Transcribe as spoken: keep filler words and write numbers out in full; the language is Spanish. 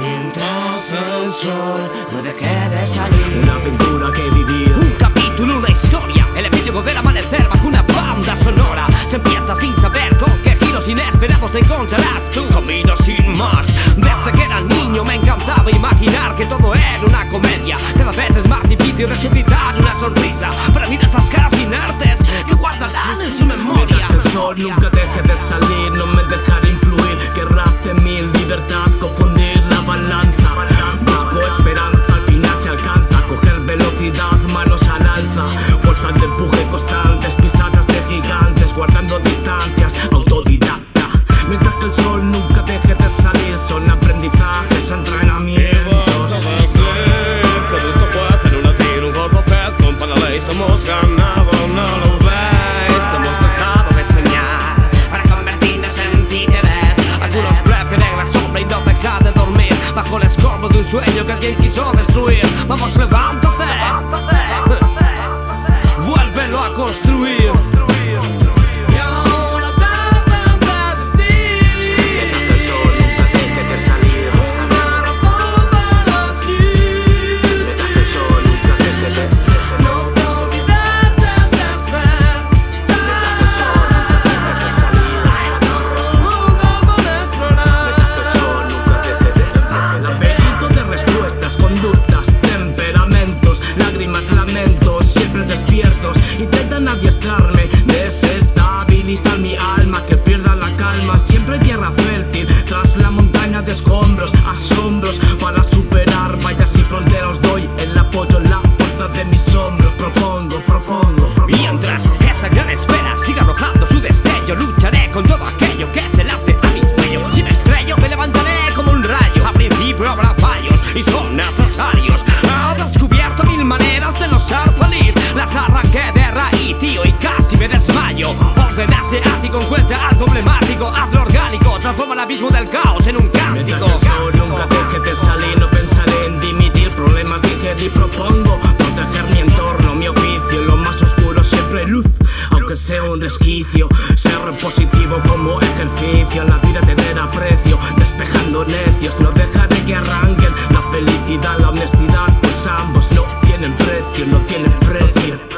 Mientras el sol no deje de salir. Una aventura que vivir, un capítulo, una historia, el epílogo del amanecer bajo una banda sonora. Se empieza sin saber con qué giros inesperados te encontrarás tu camino sin más. Desde que era niño me encantaba imaginar que todo era una comedia. Cada vez es más difícil resucitar una sonrisa para mirar esas caras inertes que guardarán en su memoria. Mira que el sol nunca deje de salir, no me dejaré influir. Que rapte mi libertad, confundir la balanza. Busco esperanza, al final se alcanza. Coger velocidad, manos al alza. Fuerza de empuje constantes, pisadas de gigantes, guardando distancias, autodidacta. Mientras que el sol nunca deje de salir, son aprendizajes, entrenamientos. Hemos ganado, no lo veis. Hemos dejado de soñar para convertirnos en títeres. Algunos prefieren la sombra y no dejar de dormir bajo el escombro de un sueño que alguien quiso destruir. Vamos, levántate, vuélvelo a construir. Intentan adiestrarme, desestabilizar mi alma, que pierda la calma. Siempre tierra fértil, tras la montaña de escombros, asombros para superar vallas y fronteras. Doy el apoyo, la fuerza de mis hombros. Propongo, propongo, propongo. Mientras esa gran esfera siga arrojando su destello, lucharé con todo aquello que se lance a mi cuello. Sin estrello me levantaré como un rayo. A principio habrá fallos y son necesarios. He descubierto mil maneras de no ser feliz. Las arranqué de raíz, tío, y casi me desmayo. Ordenarse a ti con cuenta algo emblemático. Hazlo orgánico, transforma el abismo del caos en un cántico. Mientras que el sol nunca deje de salir, no pensaré en dimitir. Problemas dije y propongo proteger mi entorno, mi oficio. En lo más oscuro siempre luz, aunque sea un resquicio. Ser positivo como ejercicio, la vida tener aprecio. Despejando necios, no dejaré que arranquen la felicidad, la honestidad, pues ambos no tienen precio, no tienen precio.